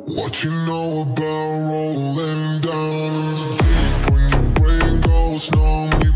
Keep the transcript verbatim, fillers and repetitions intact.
What you know about rolling down in the deep when your brain goes numb? You